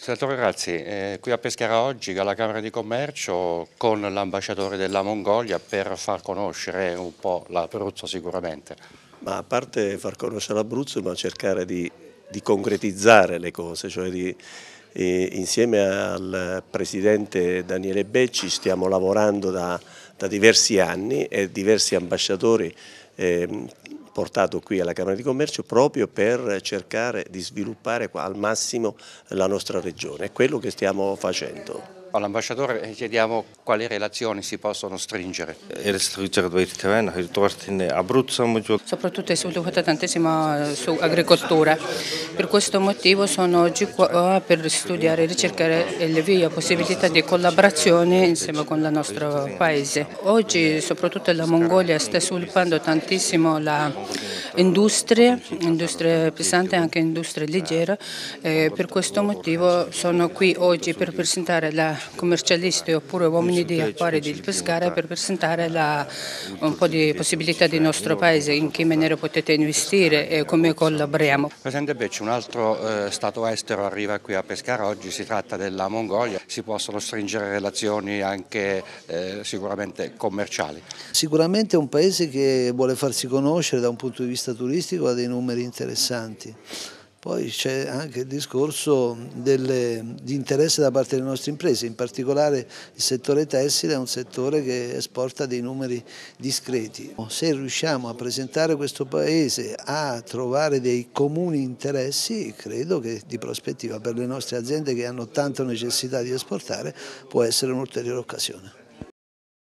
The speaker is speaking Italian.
Senatore Razzi, qui a Pescara oggi alla Camera di Commercio con l'ambasciatore della Mongolia per far conoscere un po' l'Abruzzo sicuramente. Ma a parte far conoscere l'Abruzzo, ma cercare di concretizzare le cose, cioè insieme al Presidente Daniele Becci stiamo lavorando da diversi anni e diversi ambasciatori portato qui alla Camera di Commercio proprio per cercare di sviluppare al massimo la nostra regione. È quello che stiamo facendo. All'ambasciatore chiediamo quali relazioni si possono stringere. Soprattutto è sviluppata tantissimo su agricoltura. Per questo motivo sono oggi qua per studiare e ricercare le vie, possibilità di collaborazione insieme con il nostro paese. Oggi soprattutto la Mongolia sta sviluppando tantissimo industrie pesanti e anche industrie leggere. Per questo motivo sono qui oggi per presentare la commercialisti oppure uomini di affari di Pescara per presentare un po' di possibilità del nostro paese, in che maniera potete investire e come collaboriamo. Presidente Becci, un altro Stato estero arriva qui a Pescara, oggi si tratta della Mongolia, si possono stringere relazioni anche sicuramente commerciali. Sicuramente è un paese che vuole farsi conoscere da un punto di vista turistico, ha dei numeri interessanti. Poi c'è anche il discorso di interesse da parte delle nostre imprese, in particolare il settore tessile è un settore che esporta dei numeri discreti. Se riusciamo a presentare questo paese, a trovare dei comuni interessi, credo che di prospettiva per le nostre aziende che hanno tanta necessità di esportare può essere un'ulteriore occasione.